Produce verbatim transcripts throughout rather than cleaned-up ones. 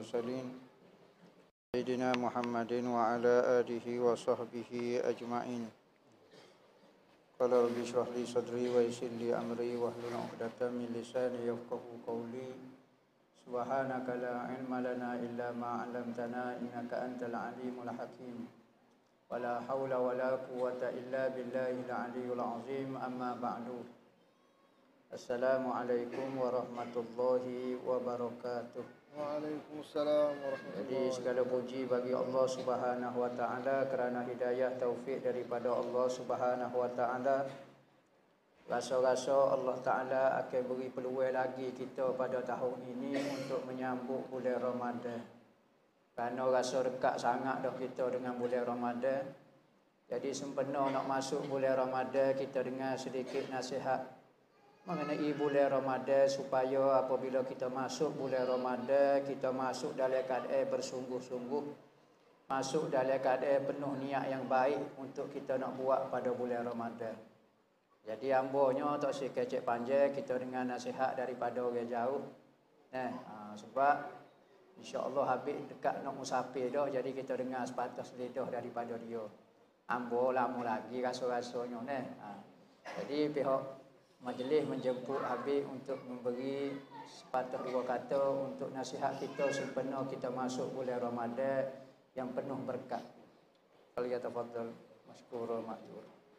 المرسلين سيدنا محمد وعلى آله وصحبه أجمعين. قال رب اشرح لي صدري ويسر لي أمري واحلل عقدة من لساني يفقهوا قولي. سبحانك لا علم لنا إلا ما علمتنا إنك أنت العليم الحكيم. ولا حول ولا قوة إلا بالله العلي العظيم. أما بعد. Assalamualaikum warahmatullahi wabarakatuh. Waalaikumsalam warahmatullahi. Jadi segala puji bagi Allah Subhanahu wa taala kerana hidayah taufik daripada Allah Subhanahu wa taala. Rasa-rasa Allah taala akan beri peluang lagi kita pada tahun ini untuk menyambut bulan Ramadan. Kerana rasa dekat sangat dah kita dengan bulan Ramadan. Jadi sempena nak masuk bulan Ramadan, kita dengar sedikit nasihat mengenai bulan Ramadan supaya apabila kita masuk bulan Ramadan, kita masuk dalam keadaan bersungguh-sungguh, masuk dalam keadaan penuh niat yang baik untuk kita nak buat pada bulan Ramadan. Jadi ambonya tak si kecek panjang, kita dengar nasihat daripada orang jauh. Nah, ha, sebab insya-Allah habis dekat nak musafir dah, jadi kita dengar sepatah lidah daripada dia. Ambo lama lagi rasa-rasanya nah. Ha, jadi pihak majlis menjemput Habib untuk memberi sepatah dua kata untuk nasihat kita sempena kita masuk bulan Ramadan yang penuh berkat. Falyatafaddal mashkura ma'dzur.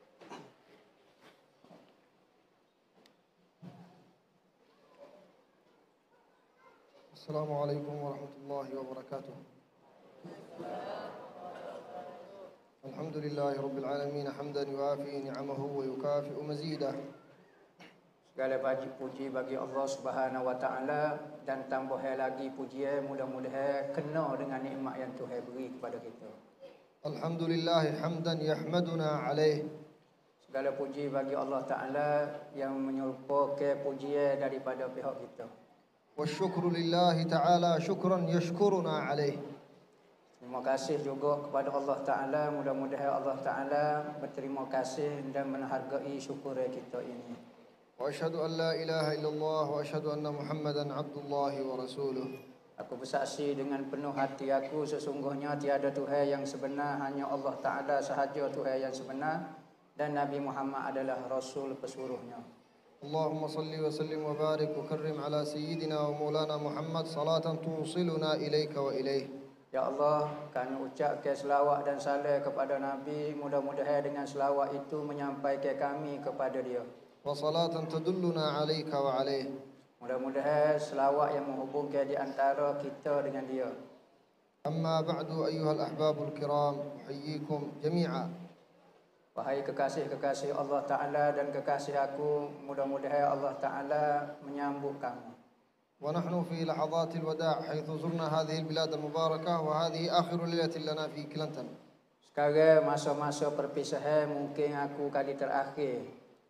Assalamualaikum warahmatullahi wabarakatuh. Alhamdulillahi rabbil alamin hamdan yuafi ni'amahu wa yukafi'u mazidah. Segala puji bagi Allah Subhanahu wa taala dan tambah lagi pujian mudah-mudahan kena dengan nikmat yang Tuhan beri kepada kita. Alhamdulillah hamdan yahmaduna alaih. Segala puji bagi Allah taala yang menyerupakan pujian daripada pihak kita. Wasyukru lillahi ta'ala syukran yashkuruna alaih. Terima kasih juga kepada Allah taala, mudah-mudahan Allah taala berterima kasih dan menghargai syukur kita ini. وأشهد أن لا إله إلا الله وأشهد أن محمدا عبد الله ورسوله. Aku bersaksi dengan penuh hati aku sesungguhnya tiada Tuhan yang sebenar, hanya Allah Ta'ala sahaja Tuhan yang sebenar, dan Nabi Muhammad adalah Rasul pesuruhnya. Allahumma salli wa sallim wa barik wa karrim ala sayyidina wa maulana Muhammad salatan tusiluna ilaika wa ilaih. Ya Allah, kami ucapkan selawat dan salam kepada Nabi, mudah-mudahan dengan selawat itu menyampaikan kami kepada dia. Wa salatan tadulluna alaika wa alaih. Mudah-mudahan selawat yang menghubungkan di antara kita dengan dia. Amma ba'du ayyuhal ahbabul kiram, uhayyikum jami'a. Wahai kekasih-kekasih Allah Ta'ala dan kekasih aku, mudah-mudahan Allah Ta'ala menyambut kamu. Wa nahnu fi lahadhatil wada' haitsu zurna hadhihi al-bilad al-mubarakah wa hadhihi akhiru lailatin lana fi Kelantan. Sekarang masa-masa perpisahan, mungkin aku kali terakhir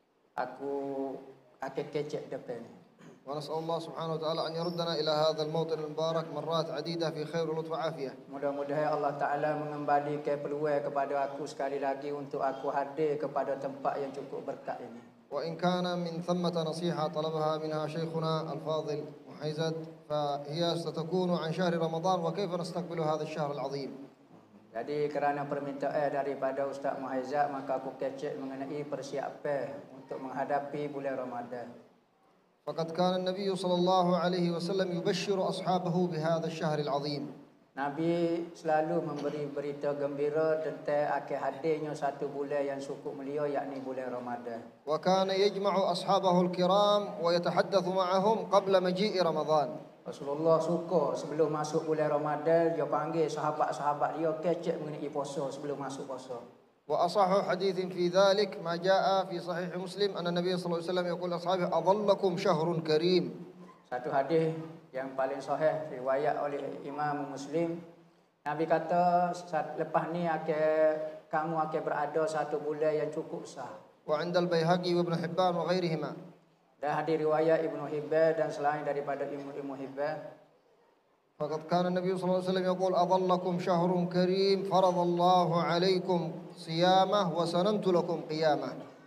aku akan kecek depan. ونسأل الله سبحانه وتعالى أن يردنا إلى هذا الموطن المبارك مرات عديدة في خير ولطف وعافية. Mudah-mudahan Allah Taala mengembalikan peluang kepada aku sekali lagi untuk aku hadir kepada tempat yang cukup berkat ini. وإن كان من ثمة نصيحة طلبها منها شيخنا الفاضل محيزد فهي ستكون عن شهر رمضان وكيف نستقبل هذا الشهر العظيم. Jadi kerana permintaan daripada Ustaz Muhaizat, maka aku kecek mengenai persiapan untuk menghadapi bulan Ramadan. فقد كان النبي صلى الله عليه وسلم يبشر أصحابه بهذا الشهر العظيم. Nabi selalu memberi berita gembira tentang akan hadirnya satu bulan yang cukup mulia, yakni bulan Ramadan. وكان يجمع أصحابه الكرام ويتحدث معهم قبل مجيء رمضان. Rasulullah suka sebelum masuk bulan Ramadan, dia panggil sahabat-sahabat dia kecek mengenai puasa sebelum masuk puasa. وأصح حديث في ذلك ما جاء في صحيح مسلم أن النبي صلى الله عليه وسلم يقول لأصحابه أظلكم شهر كريم. Satu hadis yang paling sahih riwayat oleh Imam Muslim, Nabi kata lepas ni akan kamu akan berada satu bulan yang cukup sah. وعند البيهقي وابن حبان وغيرهما. Dan hadis riwayat Ibnu Hibban dan selain daripada Ibnu Ibnu Hibban. فقد كان النبي صلى الله عليه وسلم يقول أظلكم شهر كريم فرض الله عليكم صيامه وسننت لكم قيامه.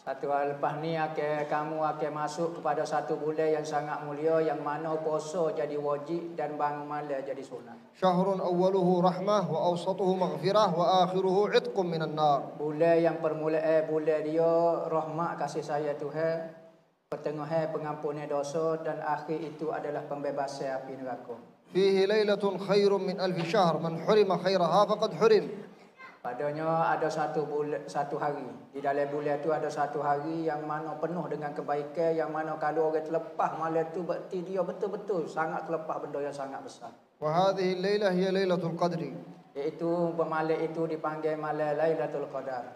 Satu hal lepas ni akan kamu akan masuk kepada satu bulan yang sangat mulia yang mana puasa jadi wajib dan bangun malam jadi sunat. شهر أوله رحمة وأوسطه مغفرة وآخره عتق من النار. Bulan yang permulaan bulan dia rahmat kasih sayang Tuhan, pertengahan pengampunan dosa dan akhir itu adalah pembebasan api neraka. فيه ليلة خير من ألف شهر من حرم خيرها فقد حرم. Padanya ada satu bulan, satu hari. Di dalam bulan itu ada satu hari yang mana penuh dengan kebaikan, yang mana kalau orang terlepas malam itu berarti dia betul-betul sangat terlepas benda yang sangat besar. وهذه الليلة هي ليلة القدر. Iaitu malam itu dipanggil malam Lailatul Qadar.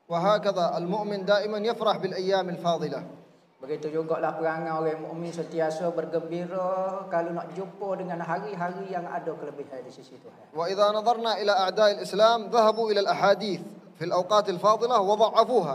وهكذا المؤمن دائما يفرح بالأيام الفاضلة. Begitu jugalah perangai orang mukmin sentiasa bergembira kalau nak jumpa dengan hari-hari yang ada kelebihan di sisi Tuhan. وإذا نظرنا إلى أعداء الإسلام ذهبوا إلى الأحاديث في الأوقات الفاضلة وضعفوها.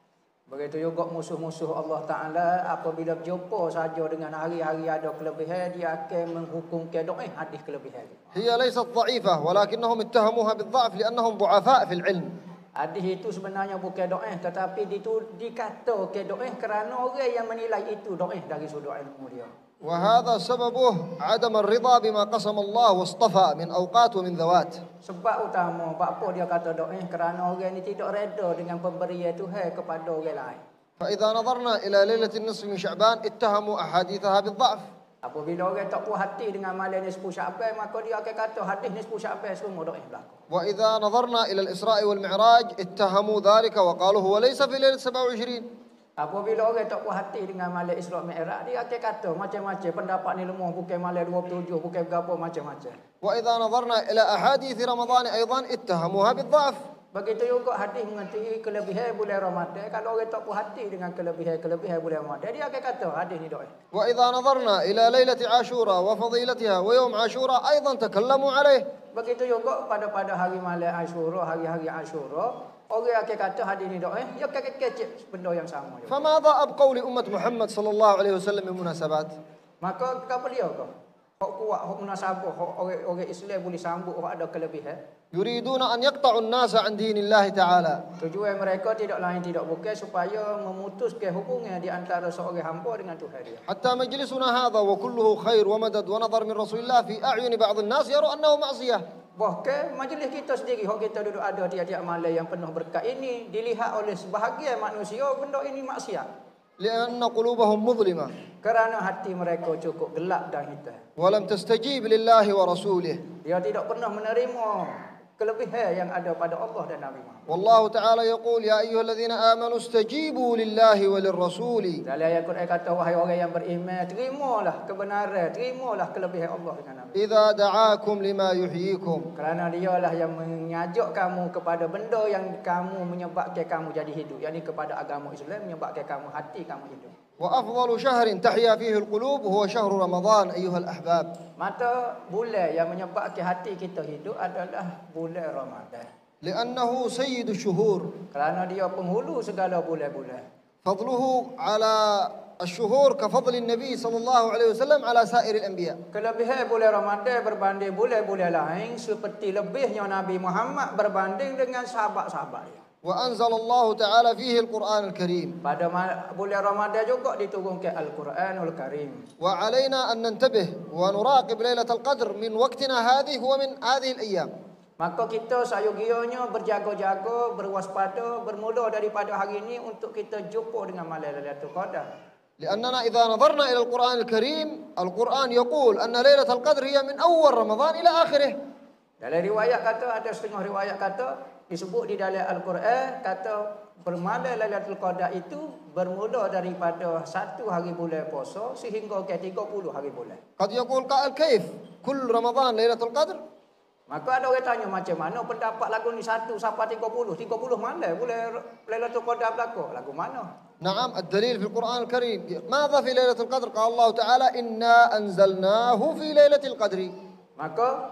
Begitu juga musuh-musuh Allah Ta'ala apabila berjumpa saja dengan hari-hari ada kelebihan, dia akan menghukumkan doa hadis kelebihan. هي ليست ضعيفة ولكنهم اتهموها بالضعف لأنهم ضعفاء في العلم. Hadis itu sebenarnya bukan doa, tetapi itu dikatakan doa kerana orang yang menilai itu doa dari sudut ilmu dia. وهذا سببه عدم الرضا بما قسم الله واصطفى من أوقات ومن ذوات. Sebab utama apa dia kata doa kerana orang ini tidak reda dengan pemberian Tuhan kepada orang lain. فإذا نظرنا إلى ليلة النصف من شعبان اتهموا أحاديثها بالضعف. Apabila orang tak puas hati dengan malam nisfu Sya'ban, maka dia akan kata hadis nisfu Sya'ban semua doa berlaku. وإذا نظرنا إلى الإسراء والمعراج اتهموا ذلك وقالوا هو ليس في ليلة سبعة وعشرين. Apabila orang tak puas hati dengan malam Isra Mi'raj, dia akan kata macam-macam pendapat ni lemah, bukan malam dua puluh tujuh, bukan berapa macam-macam. وإذا نظرنا إلى أحاديث رمضان أيضا اتهموها بالضعف. Begitu juga hadis mengenai kelebihan bulan Ramadan. Kalau orang tak puas hati dengan kelebihan-kelebihan bulan Ramadan, dia akan kata hadis ni doa. وإذا نظرنا إلى ليلة عاشوراء وفضيلتها ويوم عاشوراء أيضا تكلموا عليه. Begitu juga pada pada hari malam Ashura, hari-hari Ashura, orang akan kata hadis ni doa, dia akan kecek benda yang sama juga. فماذا أبقوا لأمة محمد صلى الله عليه وسلم من مناسبات؟ Maka apa dia ke? Hak kuat, hak munasabah, hak orang orang Islam boleh sambut, hak ada kelebihan. يريدون أن يقطعوا الناس عن دين الله تعالى. Tujuan mereka tidak lain tidak bukan supaya memutuskan hubungan di antara seorang hamba dengan Tuhan dia. حتى مجلسنا هذا وكله خير ومدد ونظر من رسول الله في أعين بعض الناس يروا أنه معصية. Bahkan majlis kita sendiri, hak kita duduk ada tiap-tiap malam yang penuh berkat ini, dilihat oleh sebahagian manusia benda ini maksiat. لأن قلوبهم مظلمة. Kerana hati mereka cukup gelap dan hitam. ولم تستجيب لله ورسوله. Dia tidak pernah menerima kelebihan yang ada pada Allah dan Nabi Muhammad. والله تعالى يقول يا أيها الذين آمنوا استجيبوا لله وللرسول. Dalam ayat Quran kata wahai orang yang beriman, terimalah kebenaran, terimalah kelebihan Allah dengan Nabi. إذا دعاكم لما يحييكم. Kerana dialah yang mengajak kamu kepada benda yang kamu menyebabkan kamu jadi hidup, yakni kepada agama Islam menyebabkan kamu hati kamu hidup. وأفضل شهر تحيا فيه القلوب هو شهر رمضان أيها الأحباب. Mata bulan yang menyebabkan hati kita hidup adalah bulan Ramadan. لأنه سيد الشهور. Kerana dia penghulu segala bulan-bulan. فضله على الشهور كفضل النبي صلى الله عليه وسلم على سائر الأنبياء. Kelebihan bulan Ramadan berbanding bulan-bulan lain seperti lebihnya Nabi Muhammad berbanding dengan sahabat-sahabat dia. وأنزل الله تعالى فيه القرآن الكريم. Pada bulan Ramadan juga diturunkan Al-Quranul Karim. وعلينا أن ننتبه ونراقب ليلة القدر من وقتنا هذه ومن هذه الأيام. Maka kita sayugianya berjaga-jaga, berwaspada bermula daripada hari ini untuk kita jumpa dengan malam Lailatul Qadar. لأننا إذا نظرنا إلى القرآن الكريم القرآن يقول أن ليلة القدر هي من أول رمضان إلى آخره. Dalam riwayat kata, ada setengah riwayat kata, disebut di dalam Al-Quran, kata bermalam Lailatul Qadar itu bermula daripada satu hari bulan puasa sehingga ke tiga puluh hari bulan. قد يقول قائل كيف كل رمضان ليلة القدر؟ Maka ada orang tanya macam mana pendapat lagu ni satu sampai tiga puluh. tiga puluh malam bulan Lailatul Qadar berlaku. Lagu mana? نعم الدليل في القرآن الكريم. ماذا في ليلة القدر؟ قال الله تعالى إنا أنزلناه في ليلة القدر. Maka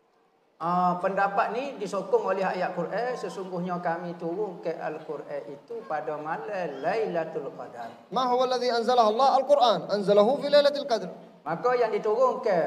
Uh, pendapat ni disokong oleh ayat Quran, sesungguhnya kami turun ke Al-Quran itu pada malam Lailatul Qadar. ما هو الذي أنزله الله؟ القرآن أنزله في ليلة القدر. Maka yang diturunkan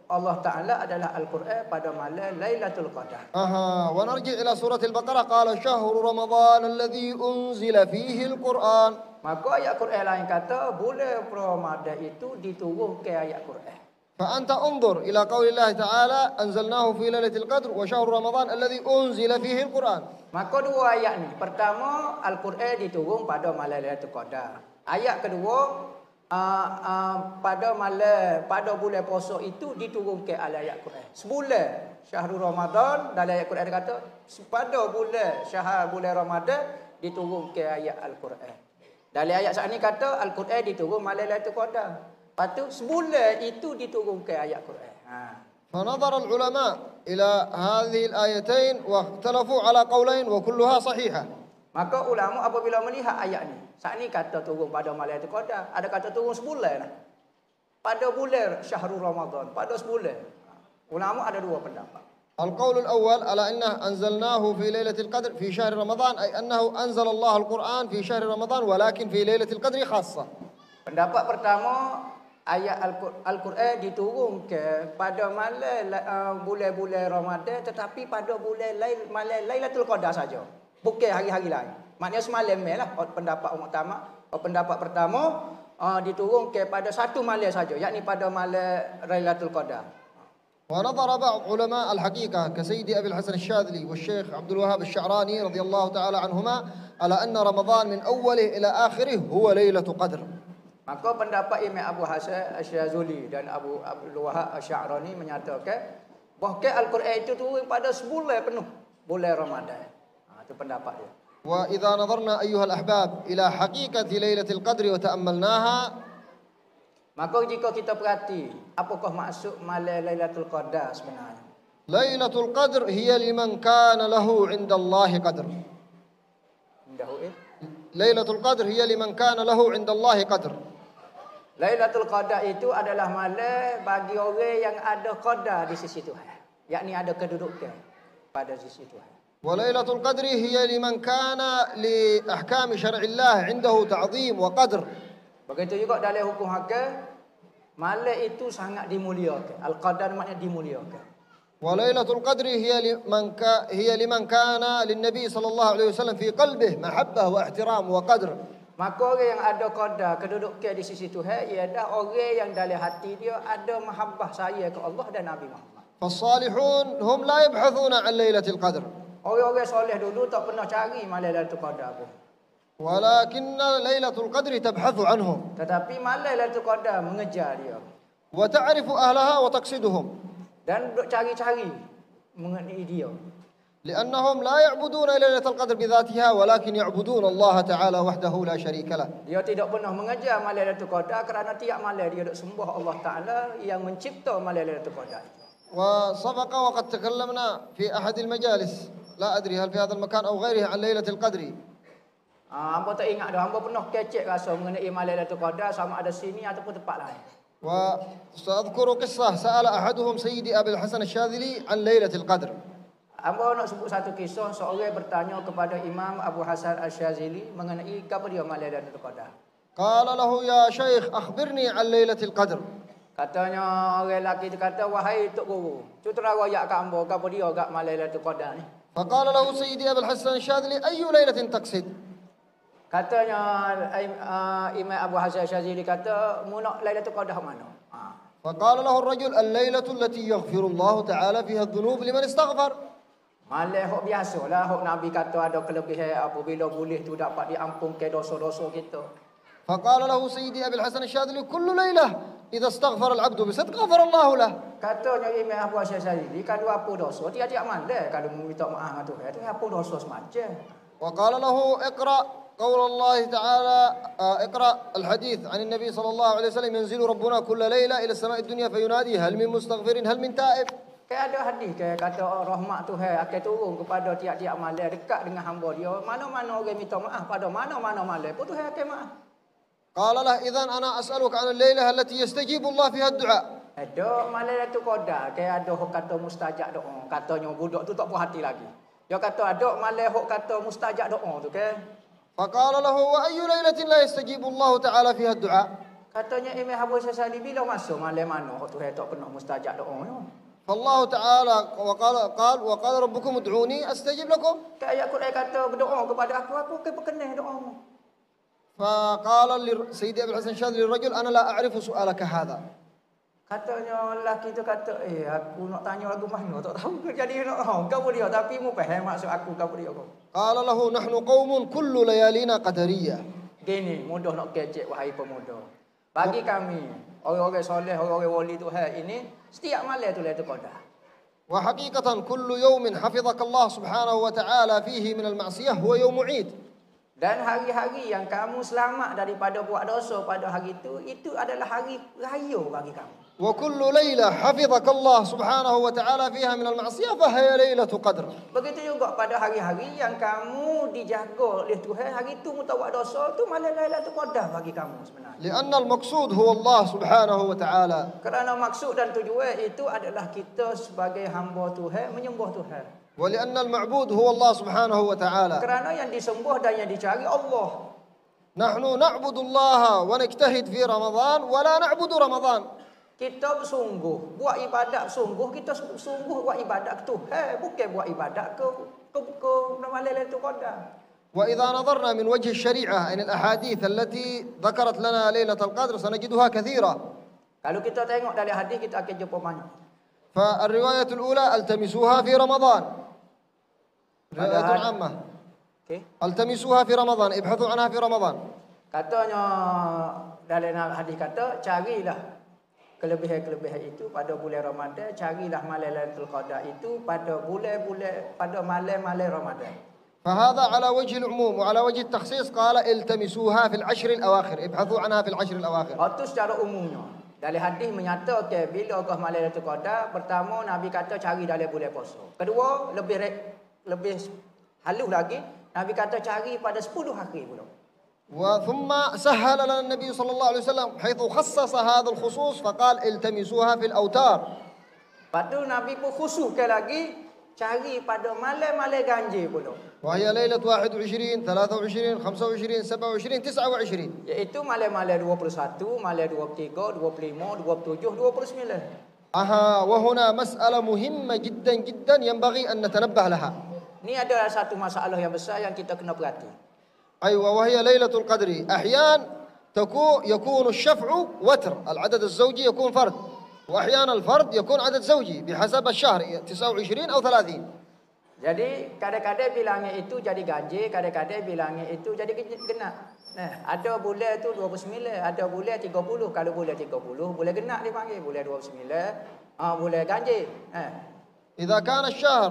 Allah Ta'ala adalah Al-Quran pada malam Lailatul Qadar. أها ونرجع إلى سورة البقرة قال شهر رمضان الذي أنزل فيه القرآن. Maka ayat Quran lain kata bulan Ramadan itu diturunkan ayat Quran. فأنت انظر إلى قول الله تعالى أنزلناه في ليلة القدر وشهر رمضان الذي أنزل فيه القرآن. Maka dua ayat ni. Pertama, Al-Quran diturun pada malam Lailatul Qadar. Ayat kedua, uh, uh, pada malam pada bulan puasa itu diturunkan ayat Quran. Sebulan Syahrul Ramadan dalam ayat Quran dia kata pada bulan syahr bulan Ramadan diturunkan ayat Al-Quran. Dalam ayat saat ni kata Al-Quran diturun malam Lailatul Qadar. Lepas tu sebulan itu diturunkan ayat Quran. Ha. فنظر العلماء إلى هذه الآيتين واختلفوا على قولين وكلها صحيحة. Maka ulama apabila melihat ayat ni, saat ni kata turun pada malam Lailatul Qadar, ada kata turun sebulan lah. Pada bulan Syahrul Ramadan, pada sebulan. Ulama ada dua pendapat. القول الأول على أنه أنزلناه في ليلة القدر في شهر رمضان أي أنه أنزل الله القرآن في شهر رمضان ولكن في ليلة القدر خاصة. Pendapat pertama, ayat Al-Quran diturunkan pada malam uh, bulan-bulan Ramadan tetapi pada bulan lail, malam Lailatul Qadar saja. Bukan hari-hari lain. Maknanya semalam lah pendapat umum utama. Pendapat pertama uh, diturunkan pada satu malam saja, yakni pada malam Lailatul Qadar. ونظر بعض علماء الحقيقة كسيدي أبي الحسن الشاذلي والشيخ عبد الوهاب الشعراني رضي الله تعالى عنهما على أن رمضان من أوله إلى آخره هو ليلة قدر. Maka pendapat Imam Abu Hasan Asy-Syadzili dan Abu Abdul Wahab Asy-Sya'rani menyatakan bahawa Al-Quran itu turun pada sebulan penuh, bulan Ramadan. Ha, itu pendapat dia. وإذا نظرنا أيها الأحباب إلى حقيقة ليلة القدر وتأملناها maka jika kita perhati apakah maksud malam Lailatul Qadar sebenarnya. ليلة القدر هي لمن كان له عند الله قدر. ليلة القدر هي لمن كان له عند الله قدر. Lailatul Qadar itu adalah malam bagi orang yang ada qadar di sisi Tuhan, yakni ada kedudukan pada sisi Tuhan. وليلة القدر هي لمن كان لأحكام شرع الله عنده تعظيم وقدر. Begitu juga dalam hukum hakam, malam itu sangat dimuliakan. Al-Qadar maknanya dimuliakan. وليلة القدر هي لمن كا هي لمن كان للنبي صلى الله عليه وسلم في قلبه محبة واحترام وقدر. Maka orang yang ada qadar, kedudukan di sisi Tuhan, ialah orang yang dalam hati dia ada mahabbah saya ke Allah dan Nabi Muhammad. فالصالحون هم لا يبحثون عن ليلة القدر. Orang-orang soleh dulu tak pernah cari malam Lailatul Qadar pun. ولكن ليلة القدر تبحث عنهم. Tetapi malam Lailatul Qadar mengejar dia. وتعرف أهلها وتقصدهم. Dan duk cari-cari mengenai dia. لأنهم لا يعبدون ليلة القدر بذاتها ولكن يعبدون الله تعالى وحده لا شريك له. Dia tidak pernah mengejar malam Lailatul Qadar kerana tiap malam dia duk sembah Allah Taala yang mencipta malam Lailatul Qadar. وسبق وقد تكلمنا في أحد المجالس لا أدري هل في هذا المكان أو غيره عن ليلة القدر. Ah, hamba tak ingat dah, hamba pernah kecek rasa mengenai malam Lailatul Qadar sama ada sini ataupun tempat lain. وسأذكر قصة سأل أحدهم سيدي أبي الحسن الشاذلي عن ليلة القدر. Hamba nak sebut satu kisah, seorang bertanya kepada Imam Abu Hasan Asy-Syadzili mengenai apa dia malam Lailatul Qadar. قال له يا شيخ أخبرني عن ليلة القدر. Katanya orang lelaki itu kata, wahai Tok Guru, cutera royak kat hamba apa dia kat malam Lailatul Qadar ni. فقال له سيدي أبي الحسن الشاذلي أي ليلة تقصد؟ Katanya uh, Imam Abu Hasan Asy-Syadzili kata, mu nak Lailatul Qadar mana? Ha. فقال له الرجل الليلة التي يغفر الله تعالى فيها الذنوب لمن استغفر. Malam hok biasalah, hok Nabi kata ada kelebihan apabila boleh tu dapat diampunkan dosa-dosa kita. فقال له سيدي أبي الحسن الشاذلي كل ليلة إذا استغفر العبد بصدق غفر الله له. Katanya Imam Abu Hasan Asy-Syadzili, kalau apa dosa tiap-tiap malam kalau meminta maaf dengan Tuhan, tu apa dosa semacam. وقال له اقرأ قول الله تعالى اقرأ الحديث عن النبي صلى الله عليه وسلم ينزل ربنا كل ليلة إلى السماء الدنيا فينادي هل من مستغفر هل من تائب. Kayak ada hadis kayak kata oh, rahmat Tuhan akan turun kepada tiap-tiap malam dekat dengan hamba dia. Mana-mana orang minta maaf pada mana-mana malam pun Tuhan akan maaf. قال له إذن أنا أسألك عن الليلة التي يستجيب الله فيها الدعاء. Ada malam Lailatul Qadar kayak ada hok kata mustajab doa. Katanya budak tu tak puas hati lagi. Dia kata ada malam hok kata mustajab doa tu kan. فقال له وأي ليلة لا يستجيب الله تعالى فيها الدعاء. Katanya Imam Abu Sasali bila masuk malam mana Tuhan tak kena mustajab doa. فالله تعالى وقال قال وقال ربكم ادعوني استجب لكم. Ayat Quran kata berdoa kepada aku, aku akan berkenan doamu. فقال سيدي ابي الحسن الشاذلي للرجل انا لا اعرف سؤالك هذا. Katanya lelaki tu kata, eh aku nak tanya lagu mana tak tahu. Jadi nak kau boleh tapi mu faham maksud aku kau boleh kau. قال له نحن قوم كل ليالينا قدريه. Gini, mudah nak kecek wahai pemuda. Bagi kami, orang-orang soleh, orang-orang wali Tuhan ini, setiap malam tu Lailatul Qadar. وحقيقة كل يوم حفظك الله سبحانه وتعالى فيه من المعصية هو يوم عيد. Dan hari-hari yang kamu selamat daripada buat dosa pada hari itu, itu adalah hari raya bagi kamu. وكل ليلة حفظك الله سبحانه وتعالى فيها من المعصية فهي ليلة قدر. Begitu juga pada hari-hari yang kamu dijaga oleh Tuhan, hari itu mu tak buat dosa, tu malam Lailatul Qadar bagi kamu sebenarnya. لأن المقصود هو الله سبحانه وتعالى. Kerana maksud dan tujuan itu adalah kita sebagai hamba Tuhan menyembah Tuhan. ولأن المعبود هو الله سبحانه وتعالى. Kerana yang disembah dan yang dicari Allah. نحن نعبد الله ونجتهد في رمضان ولا نعبد رمضان. Kita bersungguh, buat ibadat sungguh, kita sungguh buat ibadat ke Tuhan, bukan buat ibadat ke ke ke malam Lailatul Qadar. وإذا نظرنا من وجه الشريعة إن الأحاديث التي ذكرت لنا ليلة القدر سنجدها كثيرة. Kalau kita tengok dari hadis kita akan jumpa banyak. فالرواية الأولى التمسوها في رمضان. رواية عامة. Okay. التمسوها في رمضان، ابحثوا عنها في رمضان. Katanya dalam hadis kata carilah kelebihan-kelebihan itu pada bulan Ramadan, carilah malam Lailatul Qadar itu pada bulan-bulan pada malam-malam Ramadan. فهذا على وجه العموم وعلى وجه التخصيص قال التمسوها في العشر الأواخر، ابحثوا عنها في العشر الأواخر. Itu secara umumnya. Dalam hadis menyatakan bila ke malam Lailatul Qadar, pertama Nabi kata cari dalam bulan puasa. Kedua lebih lebih halus lagi, Nabi kata cari pada sepuluh hari pula. وثم سهل لنا النبي صلى الله عليه وسلم حيث خصص هذا الخصوص فقال التمسوها في الأوتار. Lepas tu Nabi pun khususkan lagi cari pada malam-malam ganjil pula. وهي ليلة واحد وعشرين، ثلاثة وعشرين، خمسة وعشرين، سبعة وعشرين، تسعة وعشرين. Iaitu malam-malam dua puluh satu, malam dua puluh tiga, dua puluh lima, dua puluh tujuh, dua puluh sembilan. أها وهنا مسألة مهمة جدا جدا ينبغي أن نتنبه لها. Ini adalah satu masalah yang besar yang kita kena perhati. أيوة وهي ليلة القدر. أحيان تكون يكون الشفع وتر، العدد الزوجي يكون فرد، وأحيانا الفرد يكون عدد زوجي بحسب الشهر تسعة وعشرين أو ثلاثين. Jadi kadang-kadang bilangnya itu jadi ganjil, kadang-kadang bilangnya itu jadi genap. Nah, ada bulan tu dua puluh sembilan, ada bulan tiga puluh. Kalau bulan tiga puluh, bulan genap dipanggil, bulan dua puluh sembilan, ah bulan ganjil. Nah. إذا كان الشهر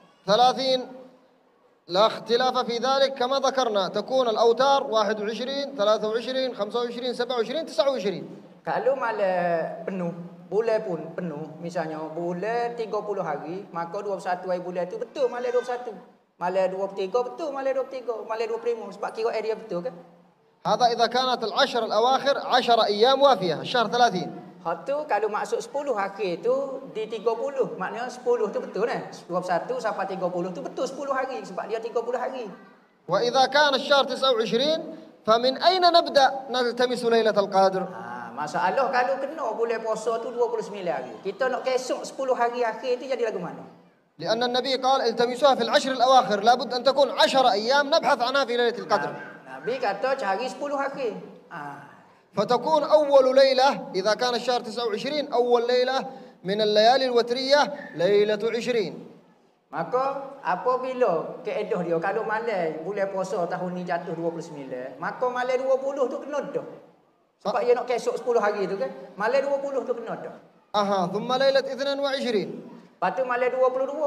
ثلاثين لا اختلاف في ذلك كما ذكرنا، تكون الأوتار واحد وعشرين، ثلاثة وعشرين، خمسة وعشرين، سبعة وعشرين، تسعة وعشرين. Kalau malam penuh, bulan pun penuh, misalnya bulan tiga puluh hari, maka dua puluh satu hari bulan itu betul malam dua puluh satu. Malam dua puluh tiga betul malam dua puluh tiga, malam dua puluh lima sebab kira dia betul kan? هذا إذا كانت العشر الأواخر عشر أيام وافية، الشهر ثلاثين. Hak tu kalau maksud sepuluh hari tu di tiga puluh, maknanya sepuluh tu betul kan? dua puluh satu sampai tiga puluh tu betul sepuluh hari sebab dia tiga puluh hari. وإذا كان الشهر تسعة وعشرين فمن أين نبدأ نلتمس ليلة القدر؟ Ha, masalah kalau kena bulan puasa tu dua puluh sembilan hari. Kita nak kesok sepuluh hari akhir tu jadi lagu mana? لأن النبي قال التمسوها في العشر الأواخر، لابد أن تكون عشر أيام نبحث عنها في ليلة القدر. Nabi kata cari sepuluh hari. Ha. فتكون أول ليلة إذا كان الشهر تسعة وعشرين أول ليلة من الليالي الوترية ليلة عشرين. Maka apabila keedah dia kalau malam bulan puasa tahun ni jatuh dua puluh sembilan, maka malam dua puluh tu kena dah. Sebab dia nak kesok sepuluh hari tu kan. Malam dua puluh tu kena dah. أها ثم ليلة اثنين وعشرين. Lepas tu malam dua puluh dua.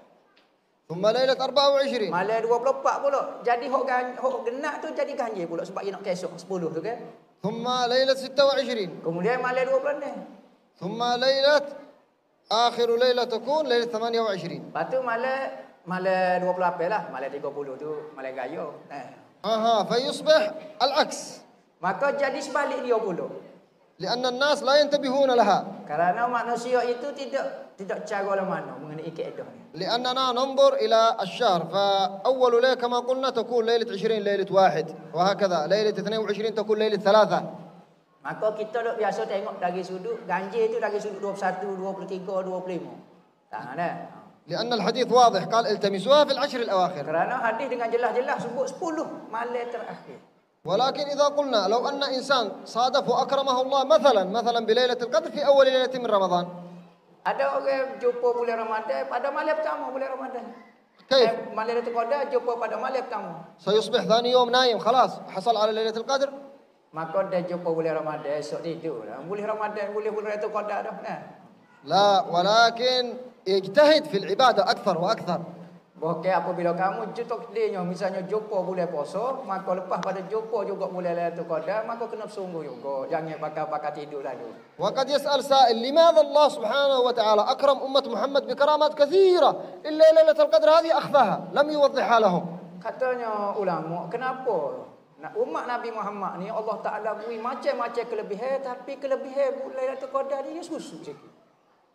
ثم ليلة أربعة وعشرين. Malam dua puluh empat pula. Jadi hok gan hok genap tu jadi ganjil pula sebab dia nak kesok sepuluh tu kan. ثم ليلة ستة وعشرين. Kemudian malam dua puluh enam. ثم ليلة آخر ليلة تكون ليلة ثمانية وعشرين. Lepas tu malam malam dua puluh lapan lah, malam tiga puluh tu malam gaya. Eh. أها فيصبح العكس. Maka jadi sebalik dia pula. لأن الناس لا ينتبهون لها. Kerana manusia itu tidak tidak cara lah mana mengenai kaedah ni. لأننا ننظر إلى الشهر، فأول ليلة كما قلنا تكون ليلة عشرين ليلة واحد، وهكذا ليلة اثنين وعشرين تكون ليلة ثلاثة. Maka kita dok biasa tengok dari sudut ganjil itu dari sudut dua puluh satu, dua puluh tiga, dua puluh lima. Tak ada. لأن الحديث واضح قال التمسوها في العشر الأواخر. Kerana hadis dengan jelas-jelas sebut sepuluh malam terakhir. ولكن إذا قلنا لو أن إنسان صادف وأكرمه الله مثلا مثلا بليلة القدر في أول ليلة من رمضان. Ada orang jumpa bulan Ramadan pada malam pertama bulan Ramadan. كيف؟ Eh, malam Lailatul Qadar jumpa pada malam pertama. سيصبح ثاني يوم نايم خلاص حصل على ليلة القدر؟ Maka dia jumpa bulan Ramadan esok tidur. Bulan Ramadan boleh bulan Lailatul Qadar dah. Nah. لا ولكن يجتهد في العبادة أكثر وأكثر. Bahkan apabila kamu jutuk dia misalnya jumpa bulan puasa, maka lepas pada jumpa juga bulan Lailatul Qadar, maka kena bersungguh juga. Jangan pakai-pakai tidur lalu. وقد يسأل سائل لماذا الله سبحانه وتعالى أكرم أمة محمد بكرامات كثيرة إلا ليلة القدر هذه أخفاها لم يوضحها لهم. Katanya ulama, kenapa umat Nabi Muhammad ni Allah Taala beri macam-macam kelebihan, tapi kelebihan bulan Lailatul Qadar ni susah sikit.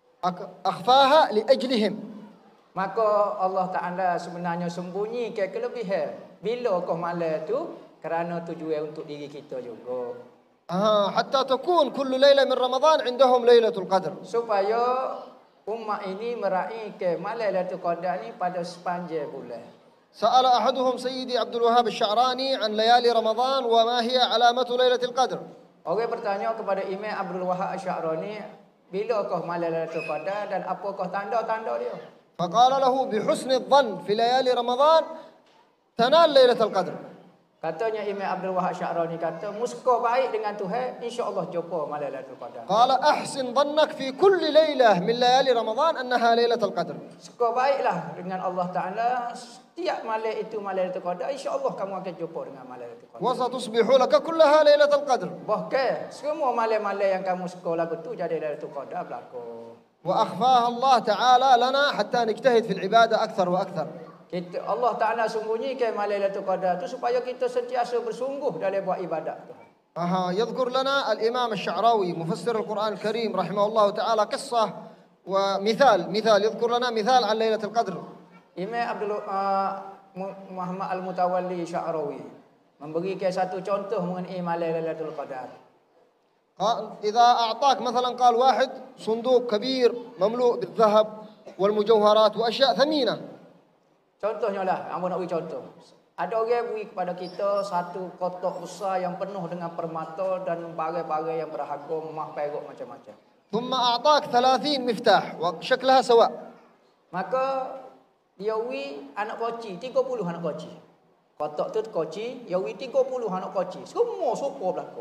أخفاها لأجلهم. Maka Allah Taala sebenarnya sembunyi ke kelebihan. Bila kau malam tu kerana tujuan untuk diri kita juga. آه حتى تكون كل ليلة من رمضان عندهم ليلة القدر. Supaya umat ini meraih ke malam Lailatul Qadar ni pada sepanjang bulan. سأل أحدهم سيدي عبد الوهاب الشعراني عن ليالي رمضان وما هي علامة ليلة القدر. Orang bertanya kepada Imam Abdul Wahab Asy-Sya'rani, bila kau malam Lailatul Qadar dan apakah tanda-tanda dia? فقال له بحسن الظن في ليالي رمضان تنال ليلة القدر. Katanya Imam Abdul Wahab Asy-Sya'rani kata, muska baik dengan Tuhan, insya-Allah jumpa malam Lailatul Qadar. قال أحسن ظنك في كل ليلة من ليالي رمضان أنها ليلة القدر. Suka baiklah dengan Allah Taala, setiap malam itu malam Lailatul Qadar, insya-Allah kamu akan jumpa dengan malam Lailatul Qadar. وستصبح لك كلها ليلة القدر. Bahkan semua malam-malam yang kamu suka lagu tu jadi Lailatul Qadar berlaku. وأخفاها الله تعالى لنا حتى نجتهد في العبادة أكثر وأكثر. Kita Allah Taala sembunyikan malam Lailatul Qadar tu supaya kita sentiasa bersungguh dalam buat ibadat tu. أها يذكر لنا الإمام الشعراوي مفسر القرآن الكريم رحمه الله تعالى قصة ومثال مثال يذكر لنا مثال عن ليلة القدر. Imam Abdul uh, Muhammad Al-Mutawalli Sya'rawi memberikan satu contoh mengenai malam Lailatul Qadar. قال إذا أعطاك مثلا قال واحد صندوق كبير مملوء بالذهب والمجوهرات وأشياء ثمينة. Contohnya lah, ambo nak beri contoh. Ada orang beri kepada kita satu kotak besar yang penuh dengan permata dan barang-barang yang berharga, emas, perak macam-macam. ثم أعطاك ثلاثين مفتاح وشكلها سواء. Maka dia beri anak koci, tiga puluh anak koci. Kotak tu koci, dia beri tiga puluh anak koci. Semua sopo belaka.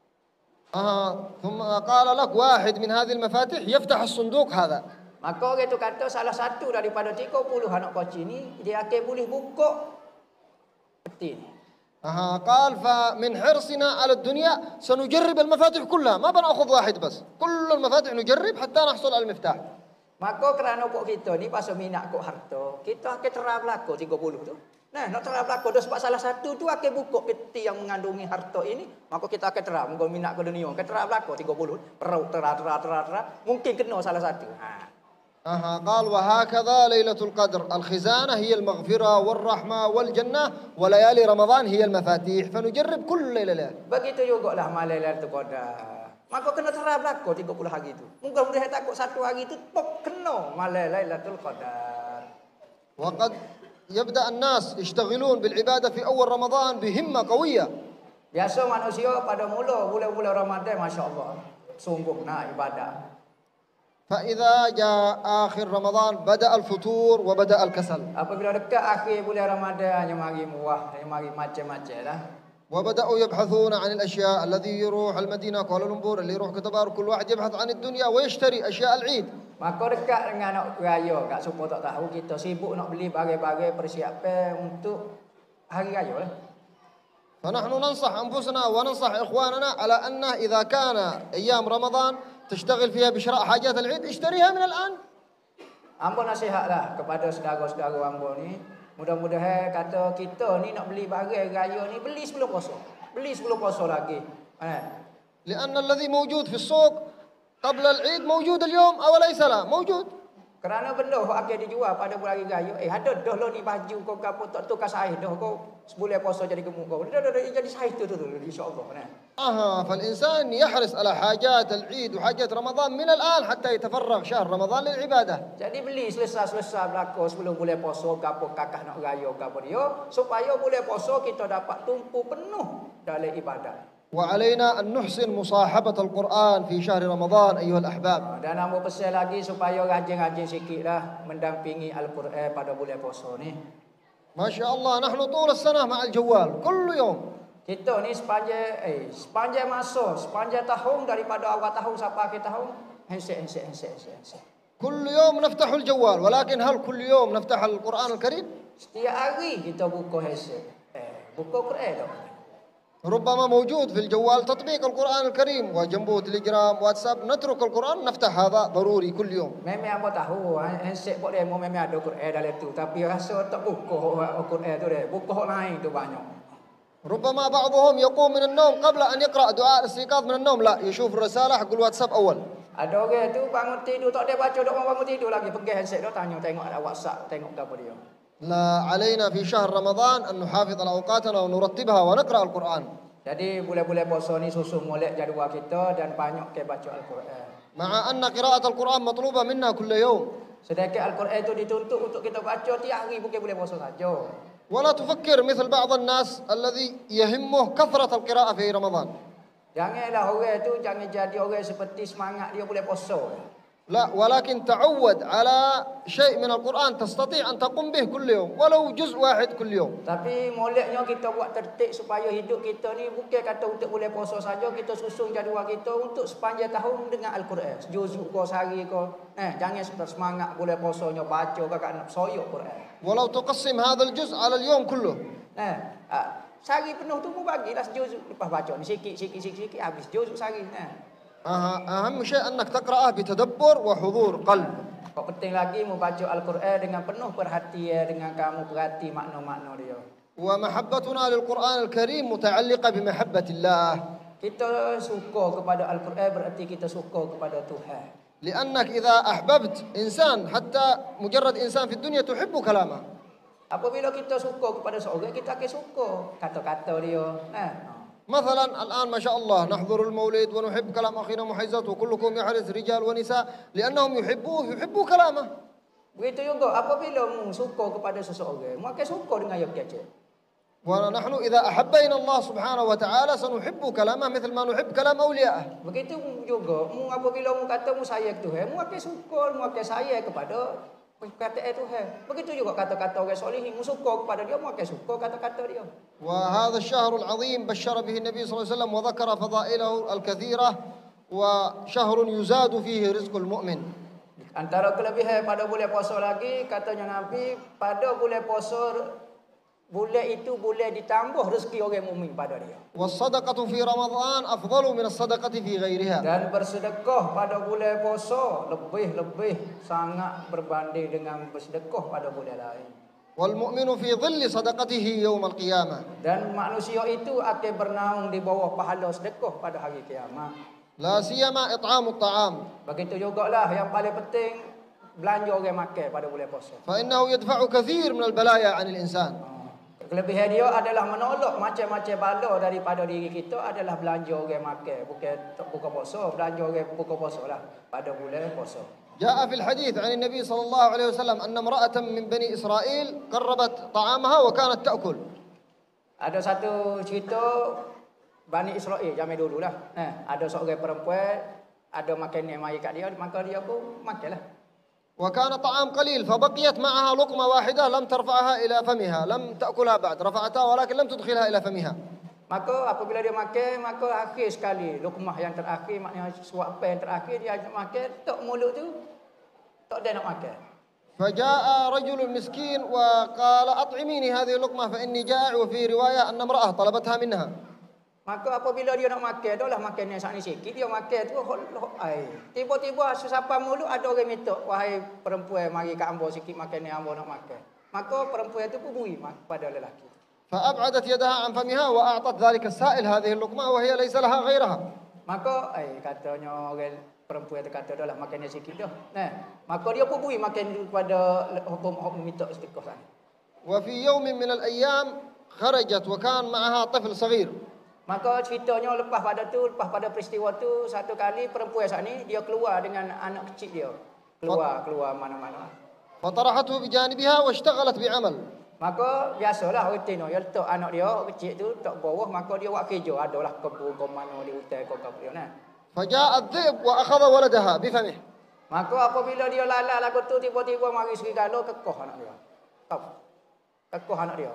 آه ثم قال لك واحد من هذه المفاتيح يفتح الصندوق هذا. Maka orang tu kata salah satu daripada tiga puluh anak koci ni dia akan boleh buka peti ni. آه قال فمن حرصنا على الدنيا سنجرب المفاتيح كلها ما بنأخذ واحد بس كل المفاتيح نجرب حتى نحصل على المفتاح. Maka kerana pok kita ni pasal minat kok harta, kita akan terang belaka tiga puluh tu. Nah, nak terang belaka dah sebab salah satu tu akan buka peti yang mengandungi harta ini, maka kita akan terang mengko minat ke dunia, akan terang belaka tiga puluh, perut terang terang terang terang, mungkin kena salah satu. Ha. أها قال وهكذا ليلة القدر الخزانة هي المغفرة والرحمة والجنة وليالي رمضان هي المفاتيح فنجرب كل ليلة. Begitu juga lah malam Lailatul Qadar. Maka kena terang belaka tiga puluh hari tu. Mudah-mudahan takut satu hari tu pok kena malam Lailatul Qadar. وقد يبدأ الناس يشتغلون بالعبادة في أول رمضان بهمة قوية. Biasa manusia pada mula bulan-bulan Ramadan masya-Allah sungguh nak ibadah. فإذا جاء آخر رمضان بدأ الفتور وبدأ الكسل. Apabila dekat akhir bulan Ramadan hanya mari muah, hanya mari macam-macam lah. وبدأوا يبحثون عن الأشياء الذي يروح المدينة كوالالمبور اللي يروح كتبار كل واحد يبحث عن الدنيا ويشتري أشياء العيد. Maka dekat dengan nak raya, kat supaya tak tahu kita sibuk nak beli barang-barang persiapan untuk hari raya lah. فنحن ننصح أنفسنا وننصح إخواننا على أن إذا كان أيام رمضان تشتغل فيها بشراء حاجات العيد اشتريها من الآن. Ambo nasihatlah kepada saudara-saudara ambo ni, mudah-mudahan kata kita ni nak beli barang raya ni beli sebelum puasa. Beli sebelum puasa lagi. Eh. لأن الذي موجود في السوق قبل العيد موجود اليوم أو ليس لا موجود. Kerana benda hok akan dijual pada bulan raya. Eh ada dah lo ni baju kau gapo tak tukar saiz dah kau sebulan puasa jadi gemuk kau. Dah dah jadi saiz tu tu insya-Allah nah. آها فالإنسان يحرص على حاجات العيد وحاجات رمضان من الآن حتى يتفرغ شهر رمضان للعبادة. Jadi beli selesai-selesai belaka sebelum bulan puasa gapo kakak nak raya gapo dia supaya bulan puasa kita dapat tumpu penuh dalam ibadat. وعلينا أن نحسن مصاحبة القرآن في شهر رمضان أيها الأحباب. Dan nama pesan lagi supaya rajin-rajin sikitlah mendampingi Al-Quran pada bulan puasa ni. ما شاء الله نحن طول السنة مع الجوال كل يوم. Kita ni sepanjang eh sepanjang masa, sepanjang tahun daripada awal tahun sampai akhir tahun, handset handset handset handset. كل يوم نفتح الجوال ولكن هل كل يوم نفتح القرآن الكريم؟ Setiap hari kita buka handset. Eh, buka Quran dah. ربما موجود في الجوال تطبيق القرآن الكريم وجنبه تليجرام واتساب نترك القرآن نفتح هذا ضروري كل يوم. Memang apa tahu handset buat demo memang ada Quran dalam tu tapi rasa tak buka Quran tu deh. Buka hak lain tu banyak. ربما بعضهم يقوم من النوم قبل أن يقرأ دعاء الاستيقاظ من النوم لا يشوف الرسالة حق الواتساب أول. Ada orang tu bangun tidur tak ada baca doa bangun tidur lagi pegang handset dia tanya tengok ada WhatsApp tengok apa dia. لا علينا في شهر رمضان أن نحافظ على أوقاتنا ونرتبها ونقرأ القرآن. Jadi bulan-bulan puasa ni susun molek jadual kita dan banyak ke baca Al-Quran. مع أن قراءة القرآن مطلوبة منا كل يوم. Sedangkan Al-Quran itu dituntut untuk kita baca tiap hari bukan bulan puasa saja. ولا تفكر مثل بعض الناس الذي يهمه كثرة القراءة في رمضان. Janganlah orang tu jangan jadi orang seperti semangat dia bulan puasa. لا ولكن تعود على شيء من القرآن تستطيع أن تقوم به كل يوم ولو جزء واحد كل يوم. Tapi moleknya kita buat tertib supaya hidup kita ni bukan kata untuk bulan puasa saja, kita susun jadual kita untuk sepanjang tahun dengan Al-Quran. Juzuk kau sehari kau. Eh jangan semangat bulan puasanya baca kakak nak soyok Quran. ولو تقسم هذا الجزء على اليوم كله. Eh ah, sehari penuh tu mu bagilah sejuzuk lepas baca ni sikit sikit sikit sikit habis juzuk sehari. Eh. أهم شيء أنك تقرأه بتدبر وحضور قلب. Kau penting lagi membaca Al-Quran dengan penuh perhatian dengan kamu perhati makna-makna dia. ومحبتنا للقرآن الكريم متعلقة بمحبة الله. Kita suka kepada Al-Quran berarti kita suka kepada Tuhan. لأنك إذا أحببت إنسان حتى مجرد إنسان في الدنيا تحب كلامه. Apabila kita suka kepada seorang kita akan suka kata-kata dia. Nah. مثلا الآن ما شاء الله نحضر المولد ونحب كلام أخينا محيزات وكلكم يحرص رجال ونساء لأنهم يحبوه يحبوا كلامه. Begitu juga apabila mu suka kepada seseorang, mu akan suka dengan yang dia cakap. ونحن إذا أحبينا الله سبحانه وتعالى سنحب كلامه مثل ما نحب كلام أوليائه. Begitu juga mu apabila mu kata mu sayang Tuhan, mu akan suka, mu akan sayang kepada perkataan Tuhan. Begitu juga kata-kata orang solihin, mu suka kepada dia, mu akan suka kata-kata dia. وهذا الشهر العظيم بشر به النبي صلى الله عليه وسلم وذكر فضائله الكثيرة وشهر يزاد فيه رزق المؤمن. Antara kelebihan pada bulan puasa lagi katanya Nabi pada bulan puasa bulan itu boleh ditambah rezeki orang mukmin pada dia. والصدقة في رمضان أفضل من الصدقة في غيرها. Dan bersedekah pada bulan puasa lebih-lebih sangat berbanding dengan bersedekah pada bulan lain. والمؤمن في ظل صدقته يوم القيامة. Dan manusia itu akan bernaung di bawah pahala sedekah pada hari kiamat. لا سيما إطعام الطعام. Begitu jugalah yang paling penting belanja orang makan pada bulan puasa. فإنه يدفع كثير من البلايا عن الإنسان. Kelebihan dia adalah menolak macam-macam bala daripada diri kita adalah belanja orang makan, bukan buka puasa, belanja orang buka puasa lah pada bulan puasa. جاء في الحديث عن النبي صلى الله عليه وسلم أن امرأة من بني إسرائيل قربت طعامها وكانت تأكل. Ada satu cerita Bani Israel zaman dululah. Eh, ada seorang perempuan ada makan yang mai kat dia, maka dia pun makanlah. وكان طعام قليل فبقيت معها لقمة واحدة لم ترفعها إلى فمها لم تأكلها بعد رفعتها ولكن لم تدخلها إلى فمها. Maka apabila dia makan, maka akhir sekali lukmah yang terakhir, maknanya suapan yang terakhir dia makan, tok mulut tu tak ada nak makan. فجاء رجل مسكين وقال أطعميني هذه اللقمة فإني جائع وفي رواية أن امرأة طلبتها منها. Maka apabila dia nak makan, dah lah makan yang sak ni sikit, dia makan tu ai. Tiba-tiba sesapan mulut ada orang minta, wahai perempuan mari kat ambo sikit makan ni ambo nak makan. Maka perempuan tu pun beri pada lelaki. فأبعدت يدها عن فمها وأعطت ذلك السائل هذه اللقمة وهي ليس لها غيرها. Maka ai katanya orang perempuan tu kata dah lah makan dia sikit dah. Nah, maka dia pun beri makan kepada hukum-hukum minta sedekah sana. وفي يوم من الأيام خرجت وكان معها طفل صغير. Maka ceritanya lepas pada tu, lepas pada peristiwa tu, satu kali perempuan saat ni dia keluar dengan anak kecil dia. Keluar, keluar mana-mana. فطرحته بجانبها واشتغلت بعمل. Maka biasalah orang Tino, dia letak anak dia kecil tu tak bawah, maka dia buat kerja, adalah kebun ke mana di hutan ke apa dia nah. فجاء الذئب وأخذ ولدها بفمه. Maka apabila dia lala lagu tu tiba-tiba mari serigala kekoh anak dia. Kau. Kekoh anak dia.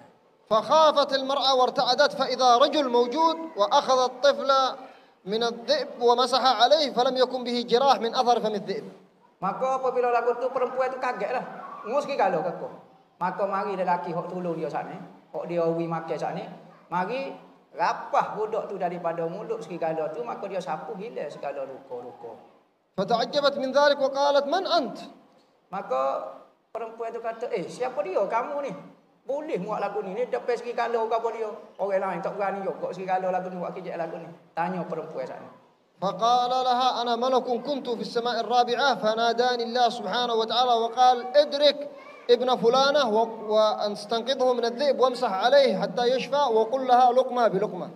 فخافت المرأة وارتعدت فإذا رجل موجود وأخذ الطفل من الذئب ومسح عليه فلم يكن به جراح من أثر فم الذئب. Maka apabila lagu tu perempuan tu kagetlah. Ngus serigala kekoh. Maka mari lelaki hok tolong dia saat ni, hok dia wi makan saat ni, mari rapah budak tu daripada mulut serigala tu, maka dia sapu gila segala luka-luka. فتعجبت من ذلك وقالت من أنت؟ Maka perempuan tu kata, "Eh, siapa dia kamu ni? Boleh buat lagu ni? Ni depan serigala ke apa dia? Orang lain tak berani juga serigala lagu ni buat kerja lagu ni." Tanya perempuan saat ni. فقال لها أنا ملك كنت في السماء الرابعة فناداني الله سبحانه وتعالى وقال ادرك ابن فلانة واستنقذه من الذئب وامسح عليه حتى يشفى وقل لها لقمة بلقمة.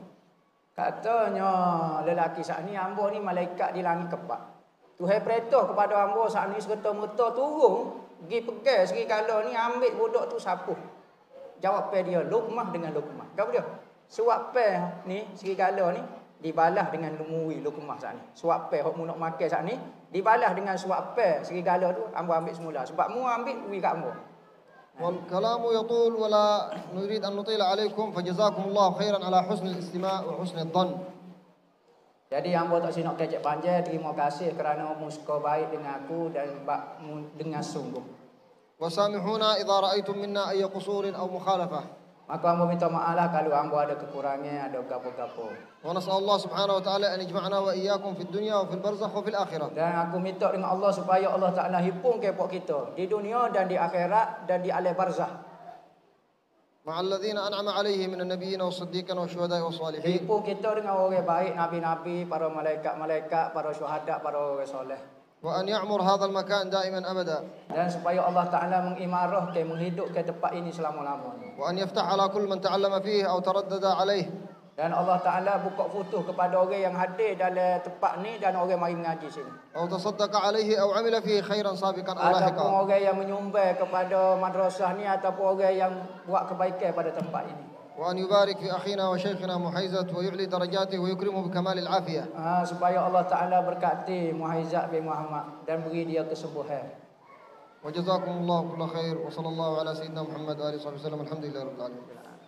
Katanya lelaki saat ni, hamba ni malaikat di langit kepak. Tuhan perintah kepada hamba saat ni serta-merta turun pergi pegang serigala ni, ambil budak tu sapu. Jawab dia lukmah dengan lukmah. Apa dia? Suap pe ni serigala ni dibalas dengan lumui lukmah saat ni. Suap pe hok mu nak makan saat ni dibalas dengan suap pe serigala tu hamba ambil semula. Sebab mu ambil wi kat hamba. والكلام يطول ولا نريد أن نطيل عليكم فجزاكم الله خيرا على حسن الاستماع وحسن الظن. Jadi hamba tak sinak kecek panjang, terima kasih kerana mu suka baik dengan aku dan dengan sungguh. وسامحونا إذا رأيتم منا أي قصور أو مخالفة. Maka hamba minta maaf lah kalau hamba ada kekurangan, ada gapo-gapo. ونسأل الله سبحانه وتعالى أن يجمعنا وإياكم في الدنيا وفي البرزخ وفي الآخرة. Dan aku minta dengan Allah supaya Allah Taala hipung kepok kita di dunia dan di akhirat dan di alam barzakh. مع الذين أنعم عليهم من النبيين والصديقين والشهداء والصالحين. Hipung kita dengan orang baik, nabi-nabi, para malaikat-malaikat, para syuhada, para orang soleh. وأن يعمر هذا المكان دائما أبدا. Dan supaya Allah Taala mengimarahkan, menghidupkan tempat ini selama-lamanya. وأن يفتح على كل من تعلم فيه أو تردد عليه. Dan Allah Taala buka futuh kepada orang yang hadir dalam tempat ni dan orang mari mengaji sini. أو تصدق عليه أو عمل فيه خيرا سابقا أو لاحقا. Ataupun orang yang menyumbang kepada madrasah ni ataupun orang yang buat kebaikan pada tempat ini. وأن يبارك في أخينا وشيخنا محيزة ويعلي درجاته ويكرمه بكمال العافية. Ha, supaya Allah Taala berkati Muhaizat bin Muhammad dan beri dia kesembuhan. وجزاكم الله كل خير وصلى الله على سيدنا محمد وآله وصحبه وسلم الحمد لله رب العالمين.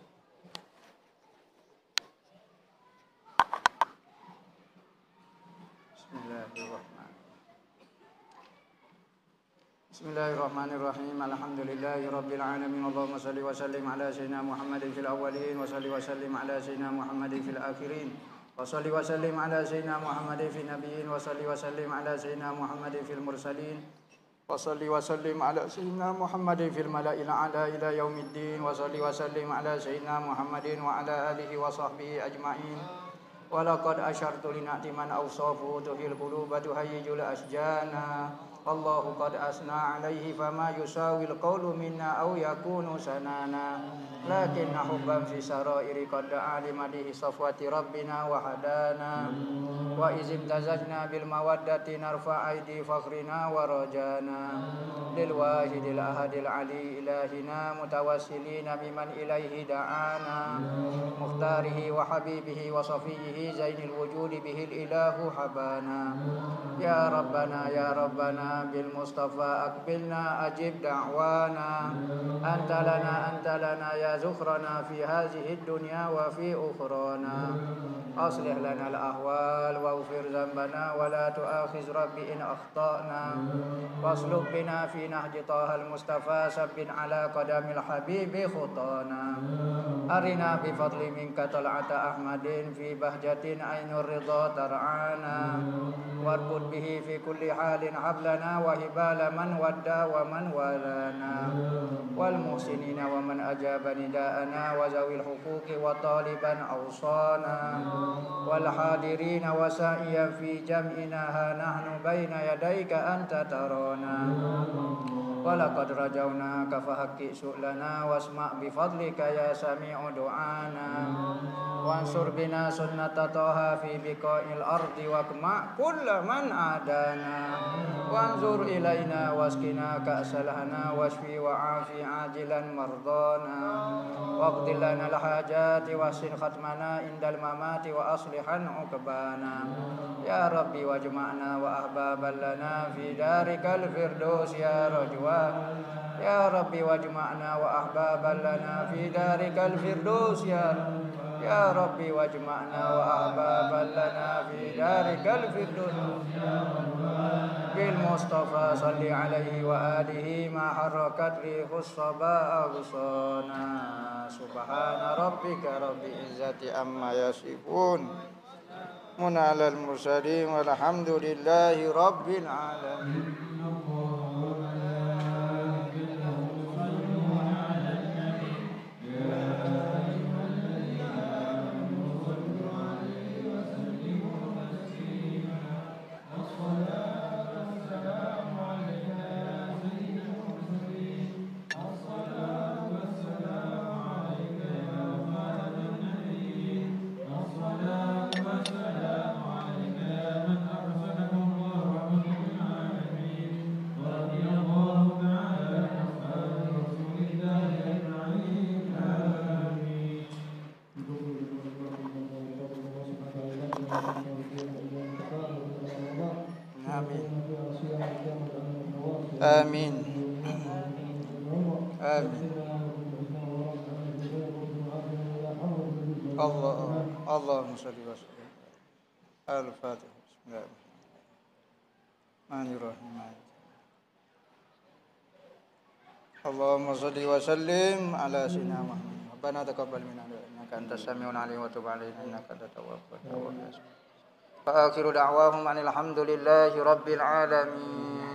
Bismillahirrahmanirrahim. Alhamdulillahi rabbil alamin. Allahumma salli wa sallim ala sayyidina Muhammadin fil awwalin wa salli wa sallim ala sayyidina Muhammadin fil akhirin. Wa salli wa sallim ala sayyidina Muhammadin fil nabiyyin wa salli wa sallim ala sayyidina Muhammadin fil mursalin. Wa salli wa sallim ala sayyidina Muhammadin fil mala'il a'la ila yaumiddin. Wa salli wa sallim ala sayyidina Muhammadin wa ala alihi wa sahbihi ajma'in. Wa laqad asyartu li na'ti man awsafu tuhil quluba tuhayyijul asjana. Allahu qad asna alaihi fama yusawil qawlu minna aw yakunu sanana. Lakinna hubban fi sarairi qad alimadihi safwati rabbina wa hadana. Wa izim tazajna bil mawaddati narfa aidi fakhrina wa rajana. Lil wahidil ahadil ali ilahina mutawassilina biman ilaihi da'ana. Mukhtarihi wa habibihi wa safiyihi zainil wujudi bihil ilahu habana. Ya Rabbana ya Rabbana bil Mustafa akbilna ajib da'wana. Anta lana anta lana ya zukhrana fi hazihi dunya wa fi ukhrana. Aslih lana al-ahwal waghfir dhanbana wa la tu'akhiz rabbi in akhtana. Wasluk bina fi nahji taha al-Mustafa sabbin ala qadamil habibi khutana. Arina bi fadli minka tal'ata ahmadin fi bahjatin ainur ridha tar'ana. Warbud bihi fi kulli halin hablana wa hibala man wadda wa man walana. Wal muhsinina wa man ajabani نداءنا وذوي الحقوق وطالبا أوصانا والحاضرين وسائيا في جمعنا ها نحن بين يديك أنت ترانا ولقد رجوناك فحقق سؤلنا واسمع بفضلك يا سميع دعانا وانصر بنا سنة طه في بقاع الأرض واقمع كل من عادانا وانظر إلينا واسقنا كأس الهنا واشفي وعافي عاجلا مرضانا واقض لنا الحاجات واحسن ختمنا عند الممات وأصلحا عقبانا يا ربي واجمعنا وأحبابا لنا في دارك الفردوس يا رجوان يا ربي واجمعنا وأحبابا لنا في دارك الفردوس يا يا ربي واجمعنا وأحبابا لنا في دارك الفردوس بالمصطفى صل عليه وآله ما حركت ريح الصبا أغصانا سبحان ربك رب العزة عما يصفون من على المرسلين والحمد لله رب العالمين. Amin. Amin. Allah Allahumma shalli wa sallim. Al-Fatihah. Bismillahirrahmanirrahim. Allahumma shalli wa sallim ala sayyidina Muhammad. Rabbana taqabbal minna innaka antas samiul alim wa tub alaina innaka antat tawwabur rahim. Wa akhiru da'wahum alhamdulillahi rabbil alamin.